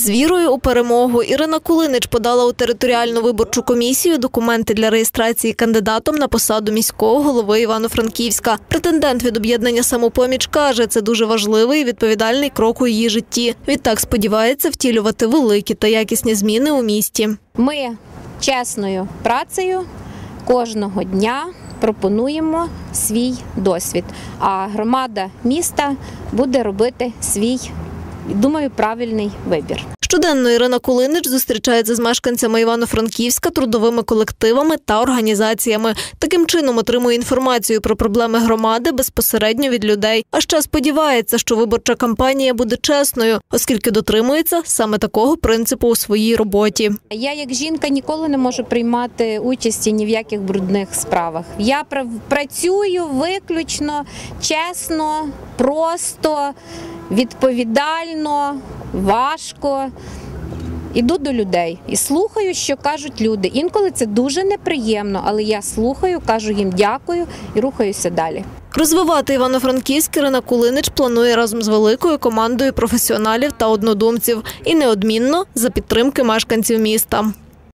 З вірою у перемогу Ірина Кулинич подала у територіальну виборчу комісію документи для реєстрації кандидатом на посаду міського голови Івано-Франківська. Претендент від об'єднання «Самопоміч» каже, це дуже важливий і відповідальний крок у її житті. Відтак сподівається втілювати великі та якісні зміни у місті. Ми чесною працею кожного дня пропонуємо свій досвід, а громада міста буде робити свій, думаю, правильний вибір. Щоденно Ірина Кулинич зустрічається з мешканцями Івано-Франківська, трудовими колективами та організаціями. Таким чином отримує інформацію про проблеми громади безпосередньо від людей. А ще сподівається, що виборча кампанія буде чесною, оскільки дотримується саме такого принципу у своїй роботі. Я як жінка ніколи не можу приймати участі ні в яких брудних справах. Я працюю виключно, чесно, просто, відповідально, важко. Іду до людей і слухаю, що кажуть люди. Інколи це дуже неприємно, але я слухаю, кажу їм дякую і рухаюся далі. Розвивати Івано-Франківськ Ірина Кулинич планує разом з великою командою професіоналів та однодумців. І неодмінно за підтримки мешканців міста.